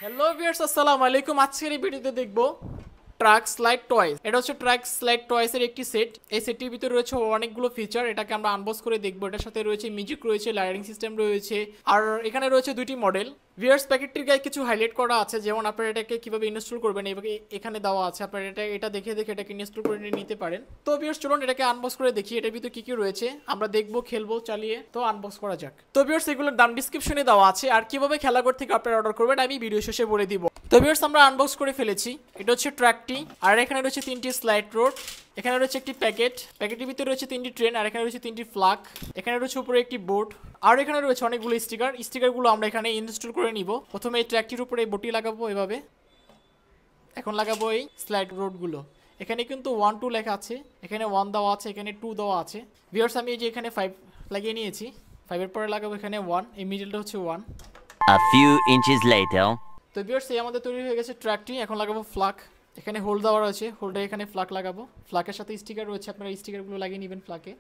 Hello viewers, আসসালামু আলাইকুম। আজকের এই ভিডিওতে দেখব ট্রাক স্লাইড টয়েস। এটা হচ্ছে ট্রাক স্লাইড টয়েসের একটি সেট। এই সেটটির ভিতরে রয়েছে অনেকগুলো ফিচার। এটাকে আমরা আনবক্স করে দেখবো। এটার সাথে রয়েছে মিউজিক, রয়েছে লাইটিং সিস্টেম রয়েছে, আর এখানে রয়েছে দুটি মডেল। ভিউয়ার্স, প্যাকেটটির গায়ে কিছু হাইলাইট করা আছে, যেমন আপনারা এটাকে কিভাবে ইনস্টল করবেন এখানে দেওয়া আছে। আপনারা এটা দেখে এটাকে ইনস্টল করে নিতে পারেন। তো ভিউয়ার্স, চলুন এটাকে আনবক্স করে দেখি এটার ভিতরে কি কি রয়েছে। আমরা দেখবো, খেলবো, চালিয়ে। তো আনবক্স করা যাক। তো ভিউয়ার্স, এগুলোর দাম ডিসক্রিপশনে দেওয়া আছে, আর কিভাবে খেলাঘর থেকে আপনারা অর্ডার করবেন আমি ভিডিও শেষে বলে দিব। তো ভিউয়ার্স, আমরা আনবক্স করে ফেলেছি। এটা হচ্ছে ট্র্যাকটি, আর এখানে রয়েছে তিনটি স্লাইড রোড, এখানে রয়েছে একটি প্যাকেটের ভিতরে রয়েছে তিনটি ট্রেন, আর এখানে রয়েছে তিনটি ফ্ল্যাগ, এখানে রয়েছে উপরে একটি বোর্ড, আর এখানে রয়েছে অনেকগুলো স্টিকারগুলো আমরা এখানে ইনস্টল করে নিব। প্রথমে এই ট্র্যাকটির উপরে এই বোর্ডটি লাগাবো এভাবে। এখন লাগাবো এই স্লাইড রোডগুলো। এখানে কিন্তু 1 2 লেখা আছে, এখানে 1 দেওয়া আছে, এখানে 2 দেওয়া আছে। ভিউয়ার্স, আমি এই যে এখানে 5 লাগিয়ে নিয়েছি। 5 এর পরে লাগাবো এখানে 1, এই মিডলটা হচ্ছে 1। A few inches later. তো ভিউয়ার্স, এই আমাদের তৈরি হয়ে গেছে ট্র্যাকটি। এখন লাগাবো ফ্ল্যাগ। এখানে হোল্ড দেওয়া রয়েছে, হোল্ডে এখানে ফ্ল্যাগ লাগাবো। ফ্ল্যাগের সাথে স্টিকার রয়েছে, আপনারা স্টিকারগুলো লাগিয়ে নেবেন ফ্ল্যাগে।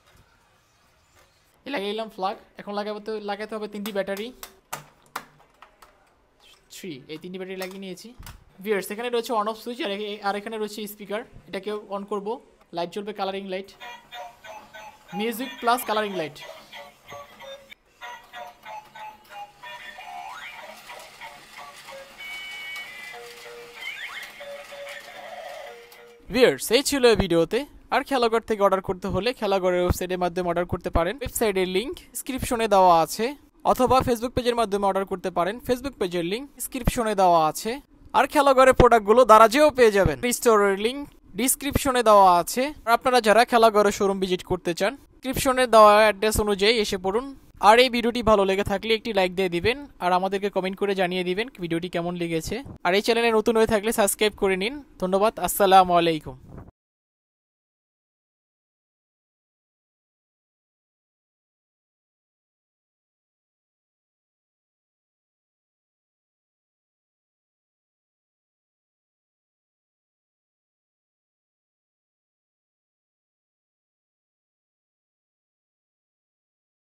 লাগিয়ে নিলাম ফ্ল্যাগ। এখন লাগাতে হবে তিনটি ব্যাটারি, 3, এই তিনটি ব্যাটারি লাগিয়ে নিয়েছি। ভিউয়ার্স, এখানে রয়েছে অন অফ সুইচ, আর এখানে রয়েছে স্পিকার। এটাকে অন করব, লাইট জ্বলবে, colouring light, music plus colouring light. Viewers, এই ছিল এই ভিডিওতে। আর খেলাঘর থেকে অর্ডার করতে হলে খেলাঘরের ওয়েবসাইটের মাধ্যমে অর্ডার করতে পারেন। ওয়েবসাইটের লিংক ডিসক্রিপশনে দেওয়া আছে, অথবা ফেসবুক পেজের মাধ্যমে অর্ডার করতে পারেন। ফেসবুক পেজের লিংক ডিসক্রিপশনে দেওয়া আছে। আর খেলাঘরের প্রোডাক্টগুলো দারাজেও পেয়ে যাবেন। স্টোরের লিংক ডিসক্রিপশনে দেওয়া আছে। আর আপনারা যারা খেলাঘরের শোরুম ভিজিট করতে চান, ডিসক্রিপশনে দেওয়া অ্যাড্রেস অনুযায়ী এসে পড়ুন। আর এই ভিডিওটি ভালো লেগে থাকলে একটি লাইক দিয়ে দিবেন, আর আমাদেরকে কমেন্ট করে জানিয়ে দিবেন ভিডিওটি কেমন লেগেছে। আর এই চ্যানেলে নতুন হয়ে থাকলে সাবস্ক্রাইব করে নিন। ধন্যবাদ। আসসালামু আলাইকুম।